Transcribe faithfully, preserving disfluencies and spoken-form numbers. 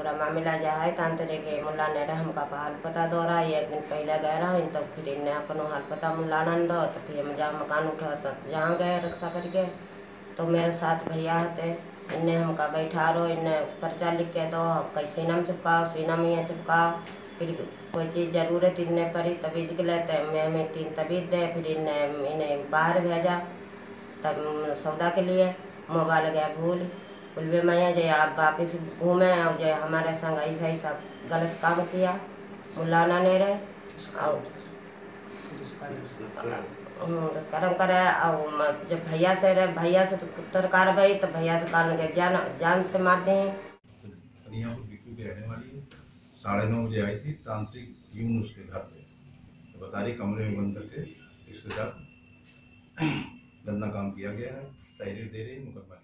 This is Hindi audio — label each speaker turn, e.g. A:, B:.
A: पूरा मामला जा है तांतरे के मुला ने रहे हमका हाल पता दो रहा एक दिन पहले गए रहा तब फिर इन्हें अपन हाल पता मुला आनंद दो तो फिर हम जहाँ मकान उठा तो जहाँ गए रक्षा करके तो मेरे साथ भैया होते इन्हें हमका बैठा रहो इन्हें पर्चा लिख के दो कैसे नाम चिपकाओ सीना में यहाँ चिपकाओ फिर कोई चीज़ ज़रूरत इन्हें पड़ी तबीज के लेते मैं हमें तीन तबीज दे फिर इन्हें इन्हें बाहर भेजा तब सौदा के लिए मोबाइल गया भूल बोलबे मैया जो आप वापिस घूमे और जो हमारे संग ऐसा ऐसा गलत काम किया मुलाना नहीं रहे और कर्म करे और जब भैया से रहे भैया से तो कार्रवाई तो भैया से कारण के जान जान से मार दें।
B: की रहने वाली है, साढ़े नौ बजे आई थी तांत्रिक यून उसके घर पे तो बता रही कमरे में बंद करके इसके साथ गंदा काम किया गया है, तहरीर दे रही मुकदमा